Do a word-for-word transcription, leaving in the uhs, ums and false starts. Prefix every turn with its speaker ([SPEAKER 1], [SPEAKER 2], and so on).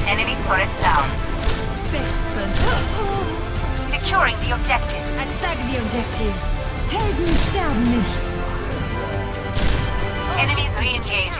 [SPEAKER 1] Enemy turret down.
[SPEAKER 2] Personne.
[SPEAKER 1] Securing the objective.
[SPEAKER 2] Attack the objective. Helden sterben nicht.
[SPEAKER 1] Enemies re-engaging.